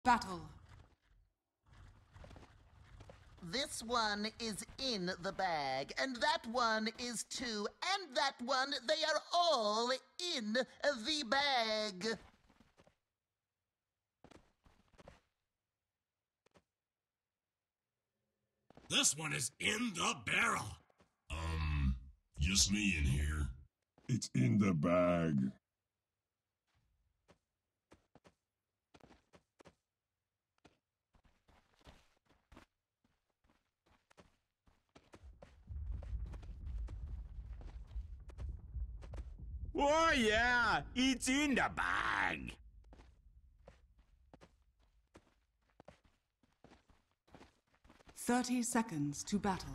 Battle. This one is in the bag, and that one is too, and that one, they are all in the bag. This one is in the barrel. Just me in here. It's in the bag. Oh yeah, it's in the bag. "30 seconds to battle."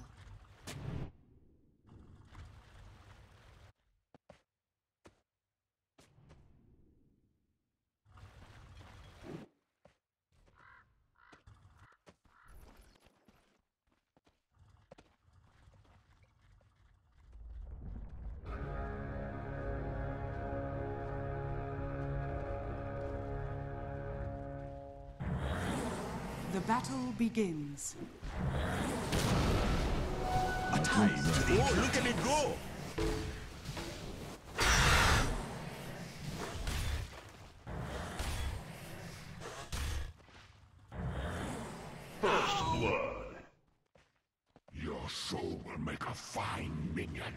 The battle begins. A time to the oh, look at it go! First blood. Your soul will make a fine minion.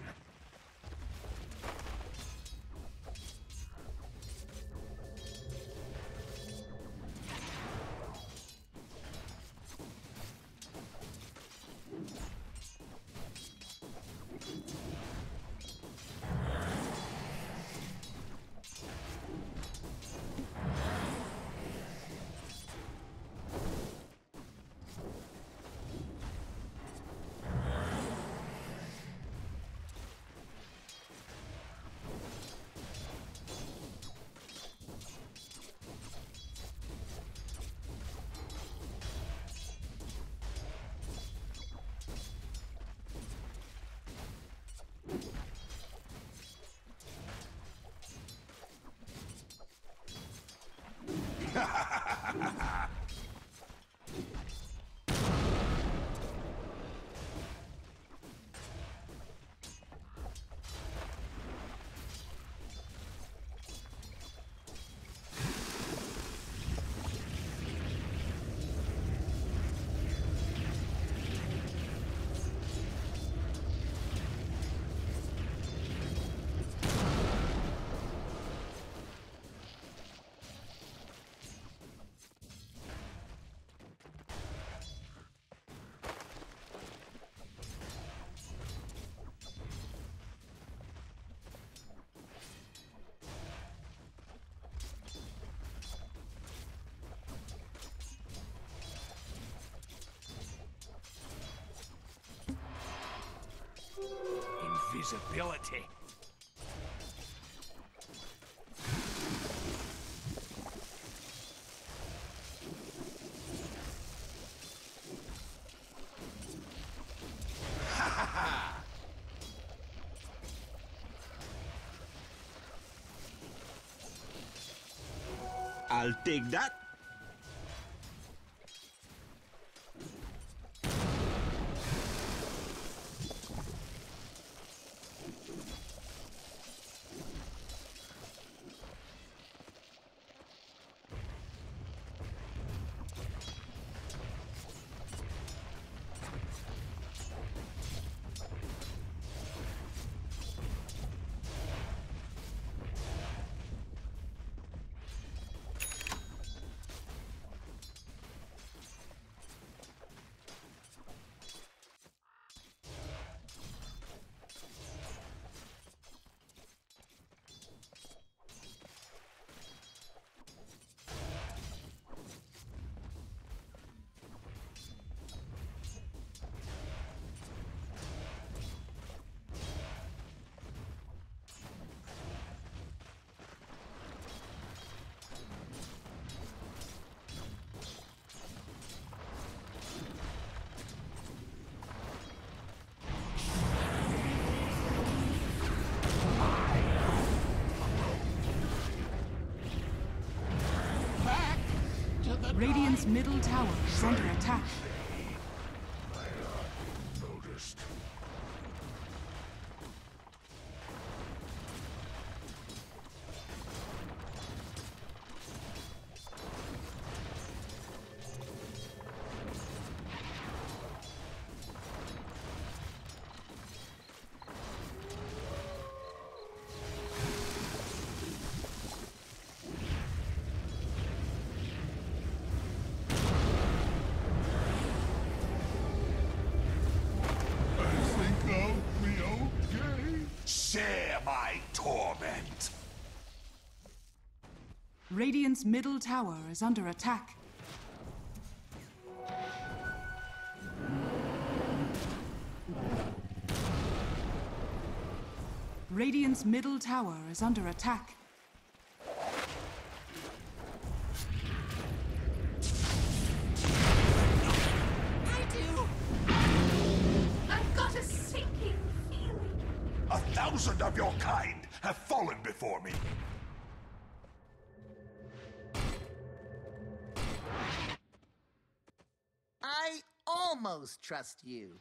Invisibility. I'll take that. Radiant's middle tower is under attack. Noticed. Share my torment. Radiant's middle tower is under attack. Radiant's middle tower is under attack. I do. I've got a sinking feeling. 1,000 of your kind have fallen before me. I almost trust you.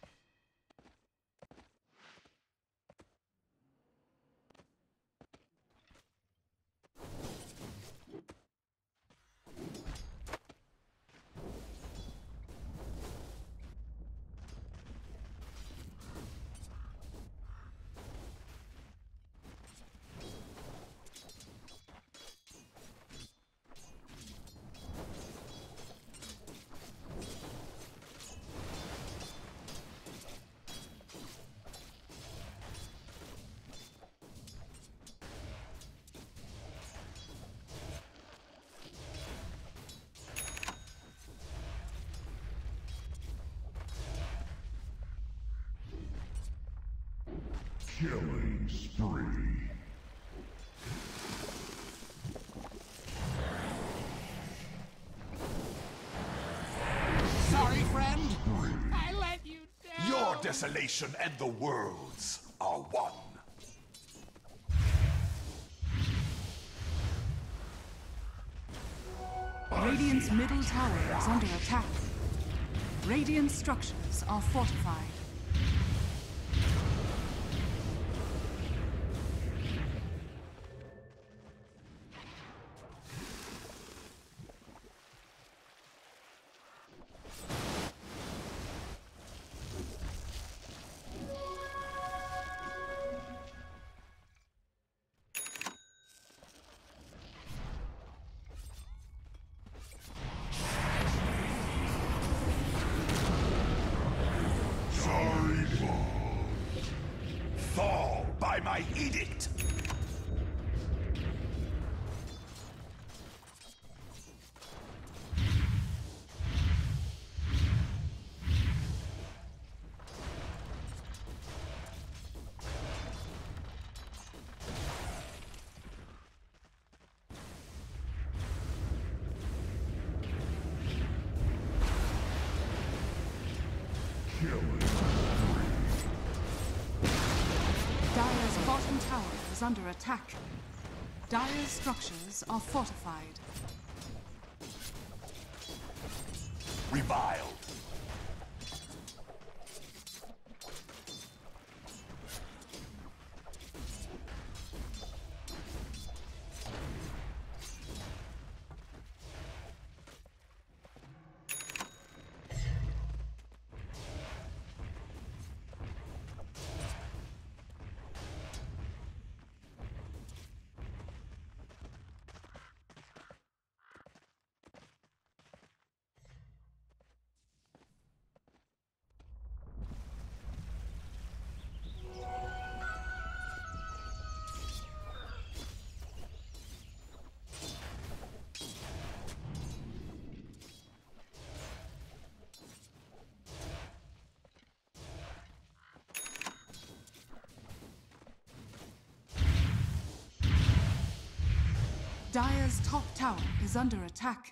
Killing spree. Sorry, friend. I let you down. Your desolation and the world's are one. Radiant's middle tower is under attack. Radiant structures are fortified. Sorry, Fall by my edict. killing. Dire's bottom tower is under attack. Dire's structures are fortified. Reviled. Dire's top tower is under attack.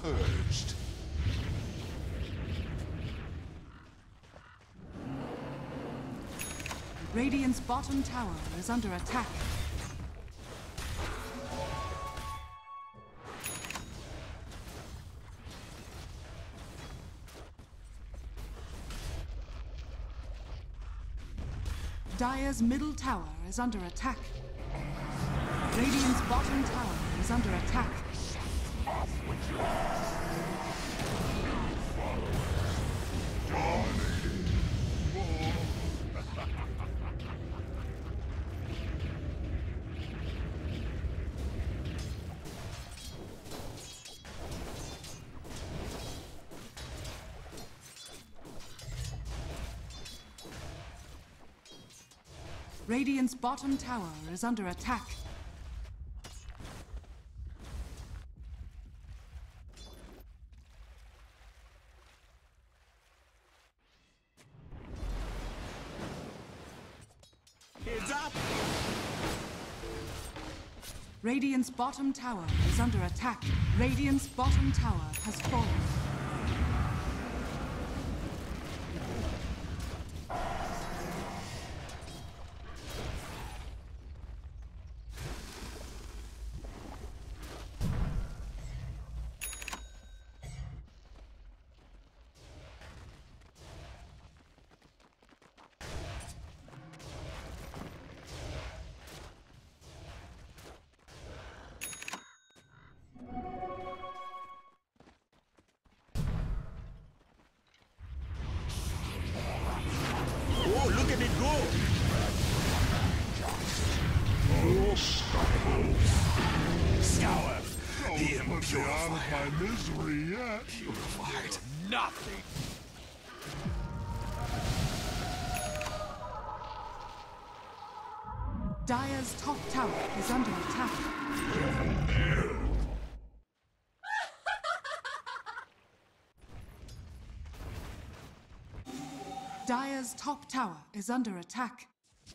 purged. Radiant's bottom tower is under attack. Dire's middle tower is under attack. Radiant's bottom tower is under attack. Radiant's bottom tower is under attack. Heads up! Radiant's bottom tower is under attack. Radiant's bottom tower has fallen. Oh, look at it go! Scour the impurified. My misery yet. Purified nothing. Dire's top tower is under attack. Dire's top tower is under attack.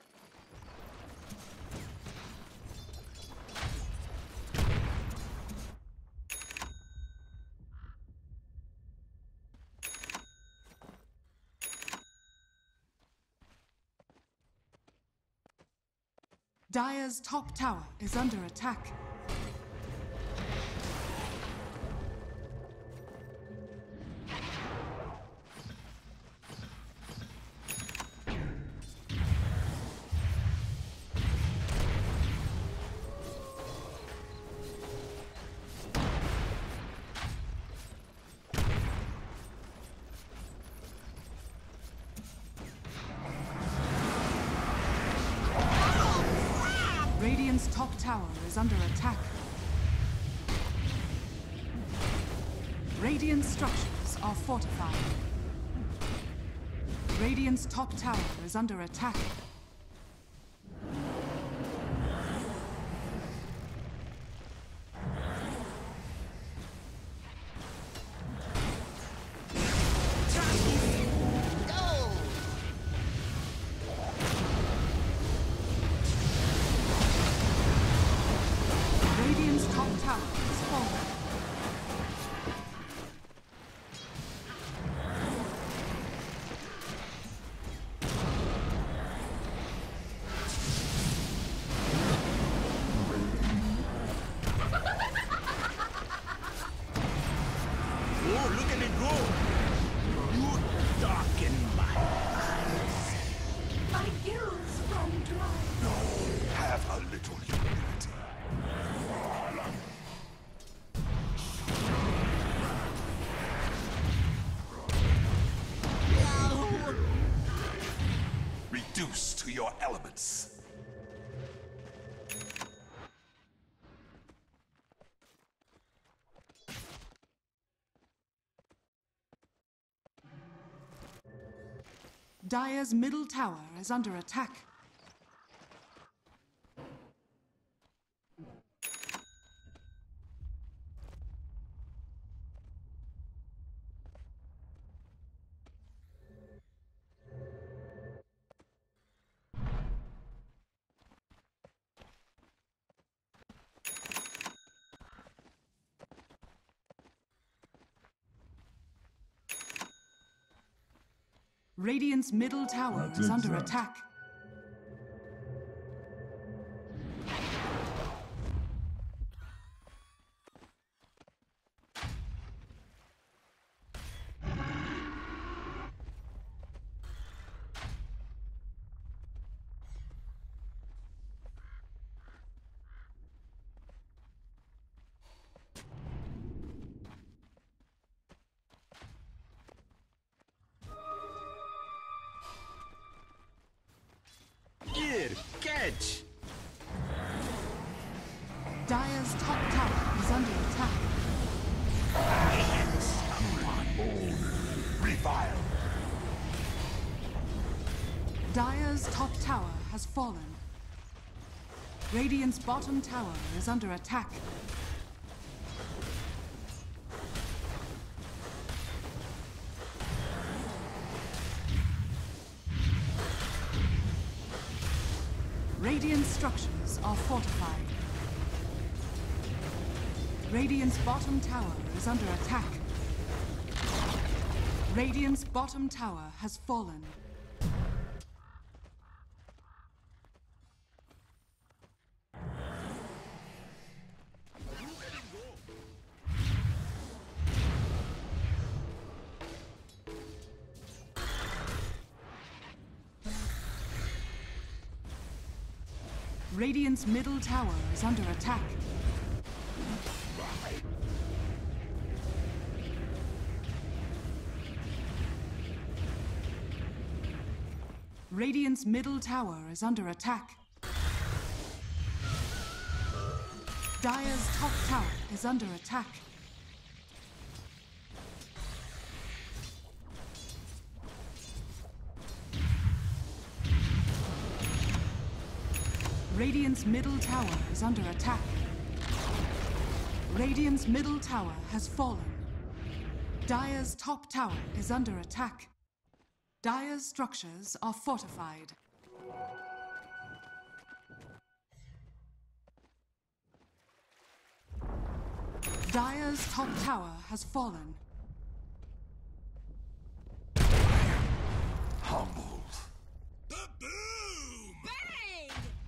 Dire's top tower is under attack. Radiant's top tower is under attack. Radiant structures are fortified. Radiant's top tower is under attack. Go! Radiant's top tower is fallen. Oh, look at it go! You darken my eyes. My gills run dry. Have a little humility. Reduce to your elements. Dire's middle tower is under attack. Radiant's middle tower is under attack. Here, catch! Dire's top tower is under attack. Revile. Dire's top tower has fallen. Radiant's bottom tower is under attack. Radiant structures are fortified. Radiant's bottom tower is under attack. Radiant's bottom tower has fallen. Radiant's middle tower is under attack. Radiant's middle tower is under attack. Dire's top tower is under attack. Radiant's middle tower is under attack. Radiant's middle tower has fallen. Dire's top tower is under attack. Dire's structures are fortified. Dire's top tower has fallen. Humbled. Ba-boom! Bang!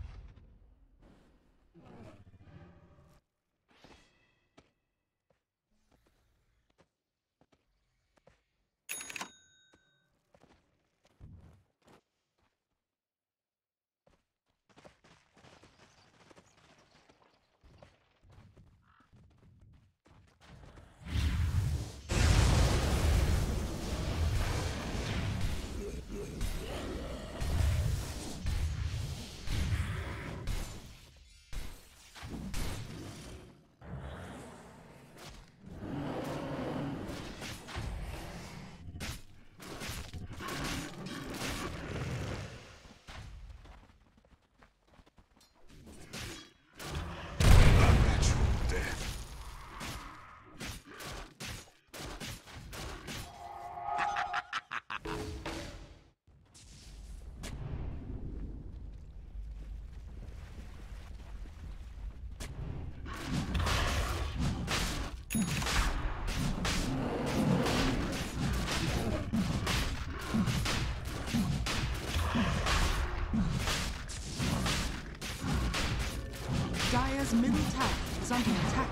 Dire's middle tower is under attack.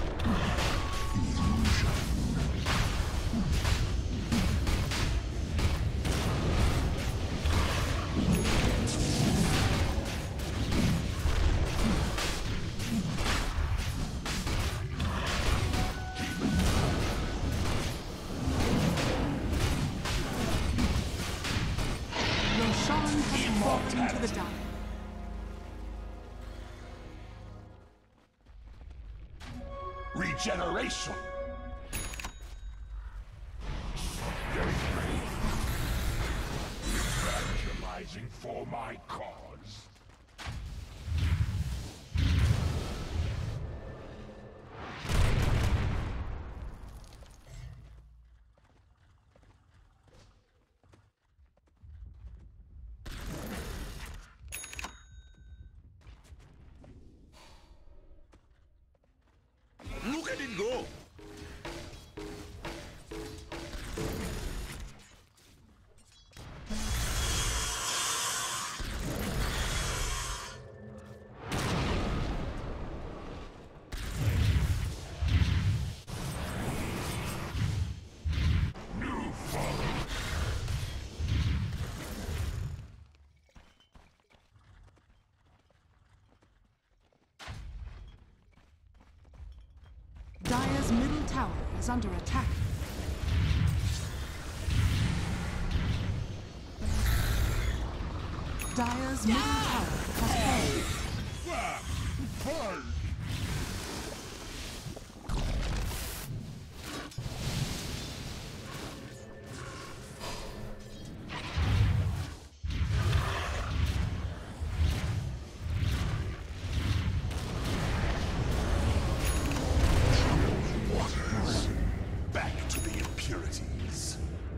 Roshan has fallen to the Dire. Regeneration. Very brave. Evangelizing for my cause. Look at it go! is under attack. Dire's middle tower has fallen. Back to the impurities.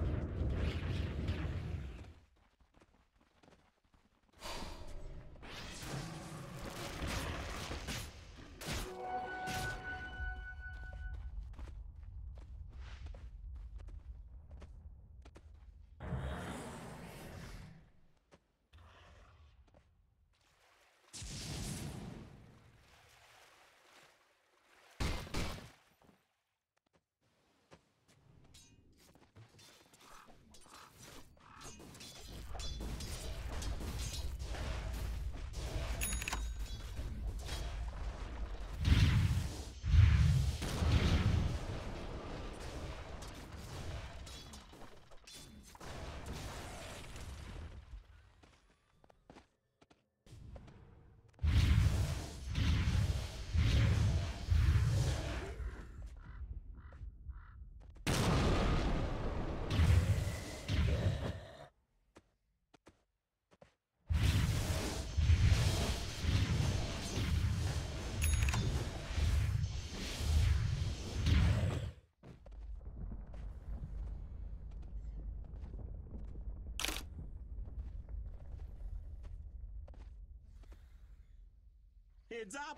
Heads up!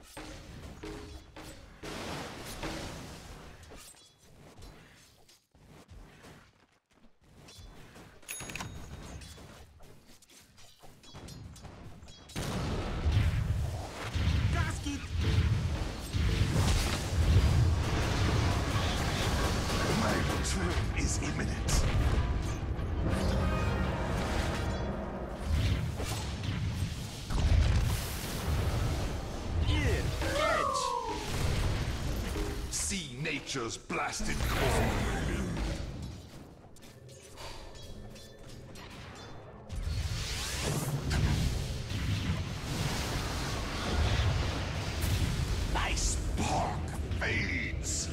Gasket! My return is imminent. See nature's blasted core. My spark fades.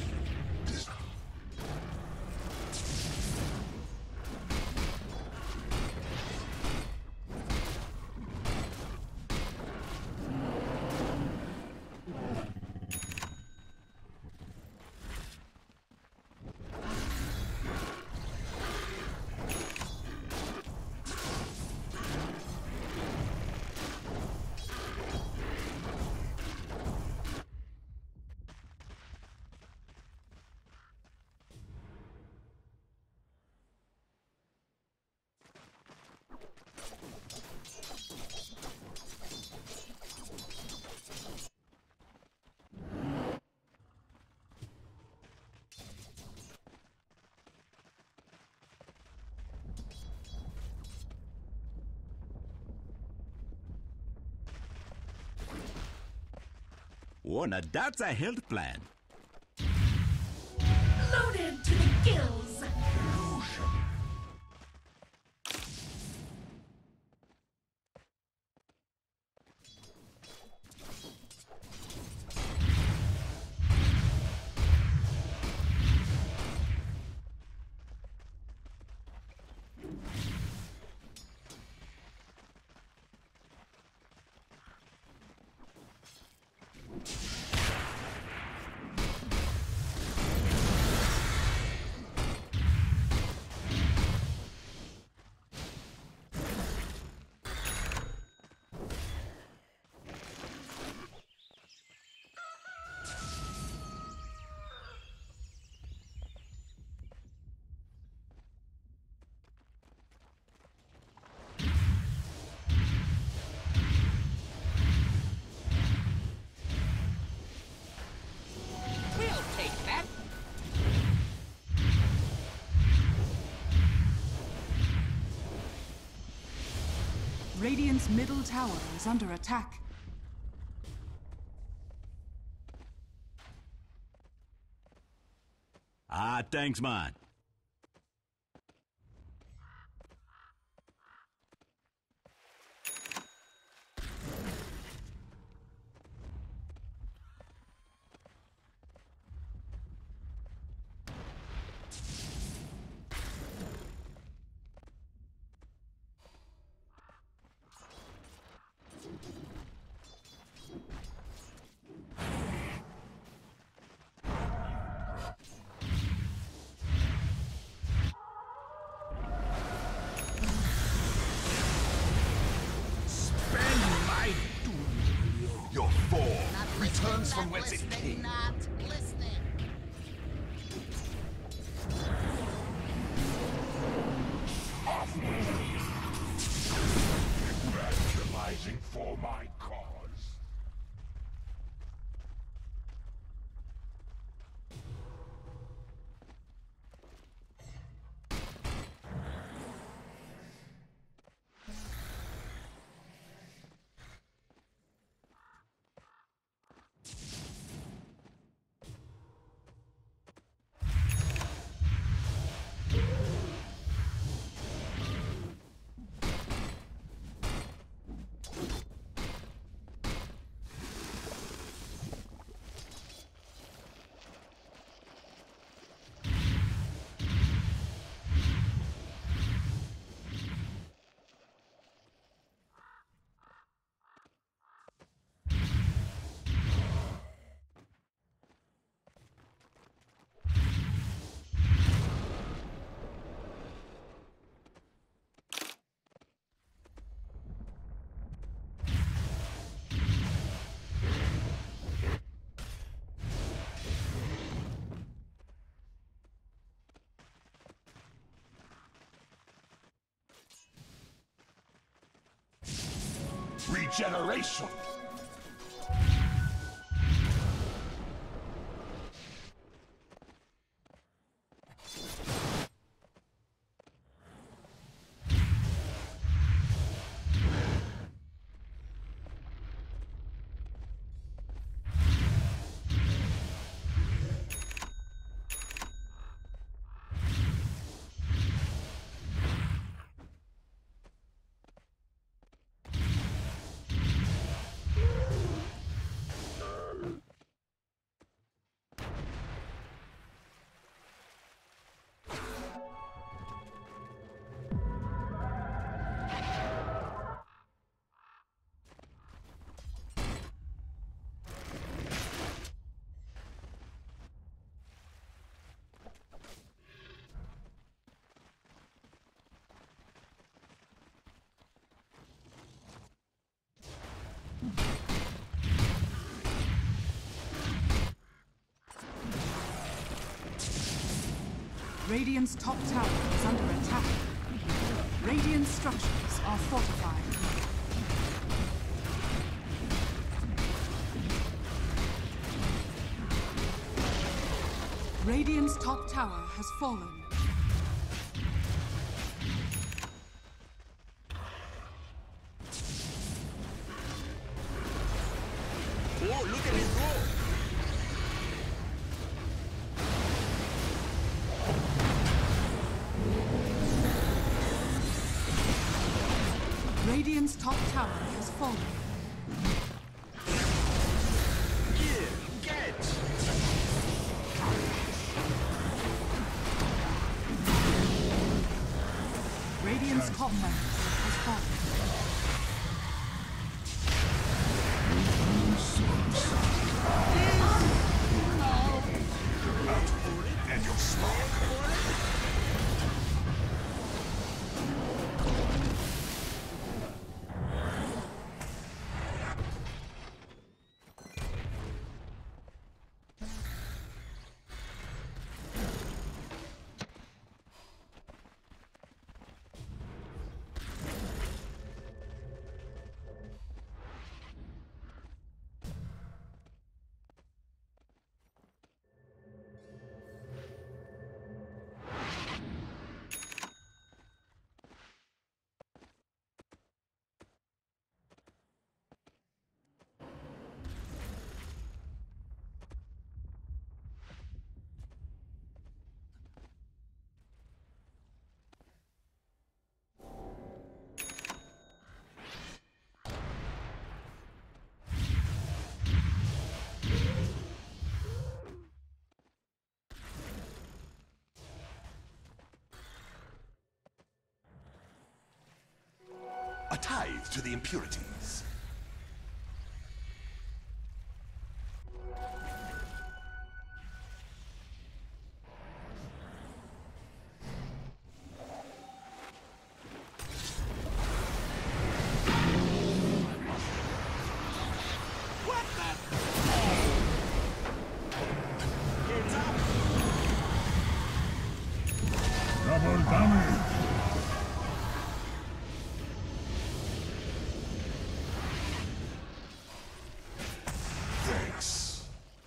Oh, now that's a health plan. Loaded to the gills. Radiant's middle tower is under attack. Ah, thanks, man. Your form Not returns listening, from not whence it listening, came. Not listening. Evangelizing for my cause. Regeneration! Radiant's top tower is under attack. Radiant structures are fortified. Radiant's top tower has fallen. Oh, look at it go! Radiant's top tower has fallen. Get! Radiant's top tower has fallen. And your smoke. tithe to the impurities. Double damage. Thanks.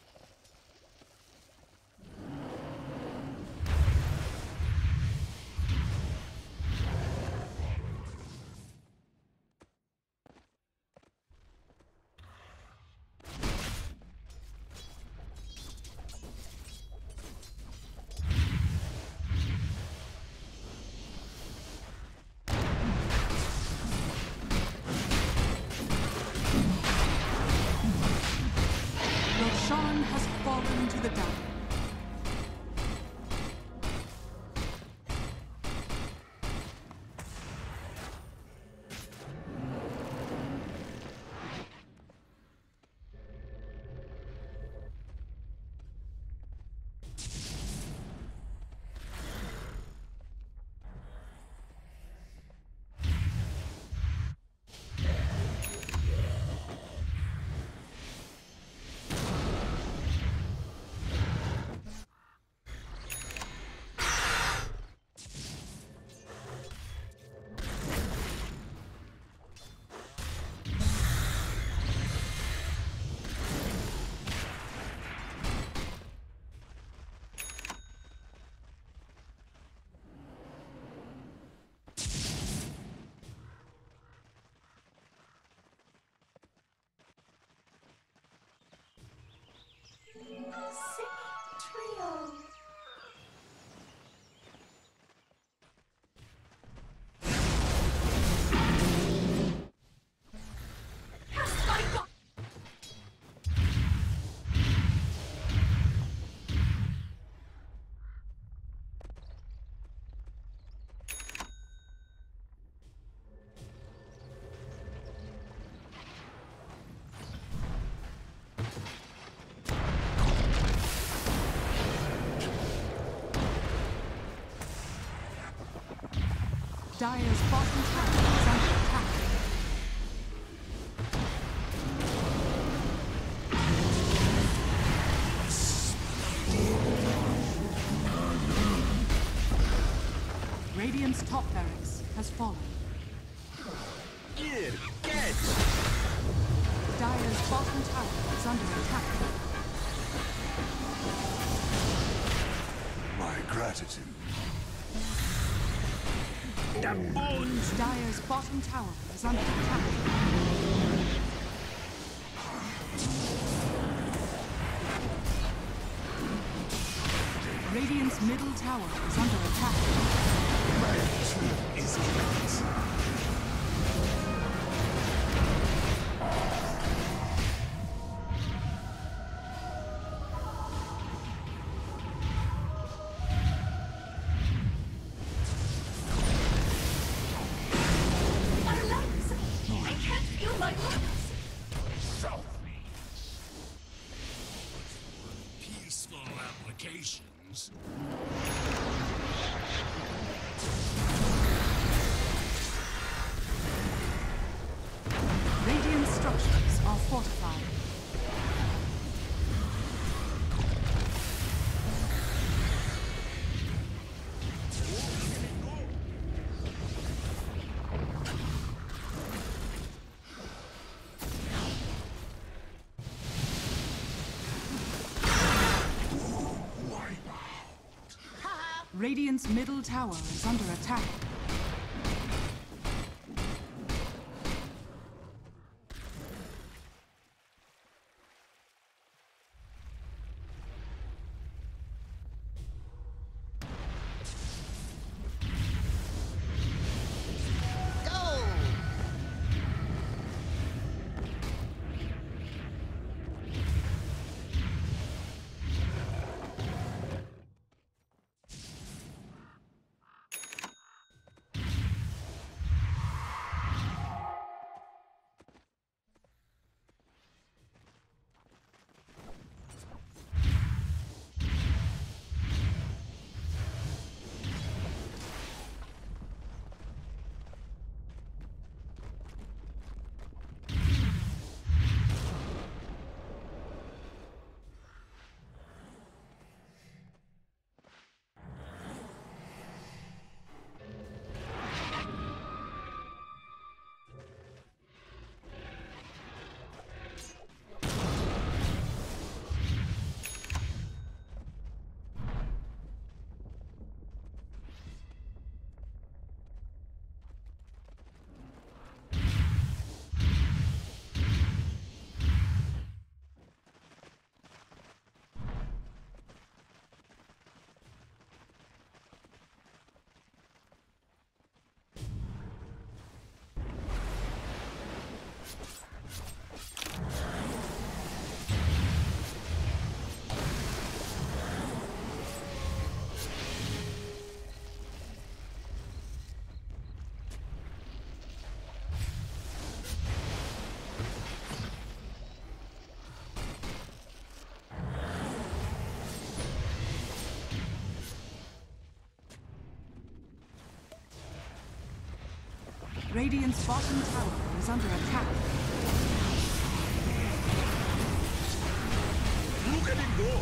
Roshan has fallen to the dark. Singing trio. Dire's bottom tower is under attack. Radiant's top barracks has fallen. Here, catch! Dire's bottom tower is under attack. My gratitude. The bones! Dire's bottom tower is under attack. Radiant's middle tower is under attack. Is great. My legs! I can't feel my legs! Peaceful applications. Radiant structures are fortified. Radiant's middle tower is under attack. Go! Radiant's bottom tower is under attack. Look at him go!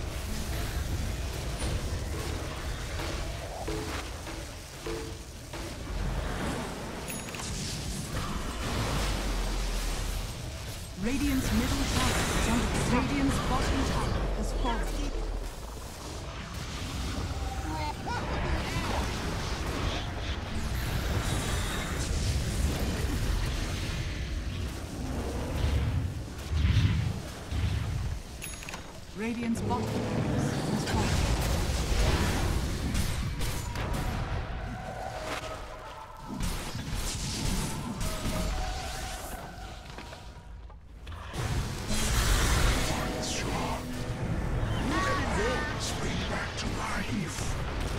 Radiant's middle tower is under attack. Radiant's bottom tower has fallen. Radiant's bottom barracks has fallen. Spring back to life.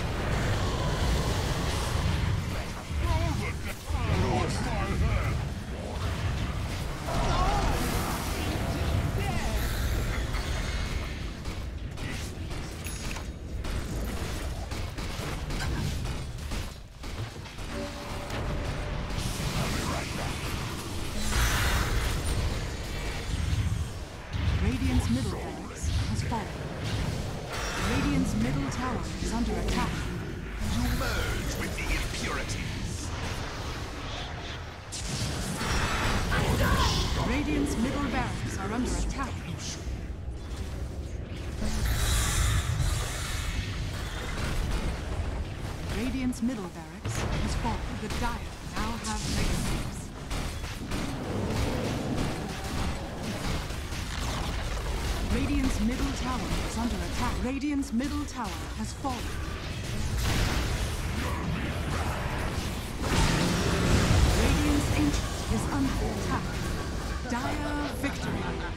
Radiant's middle barracks has fallen. Radiant's middle tower is under attack. You merge with the impurities. Radiant's middle barracks are under attack. Radiant's middle barracks has fallen. The Dire now have megawaves. Radiant's middle tower is under attack. Radiant's middle tower has fallen. Radiant's ancient is under attack. Dire victory.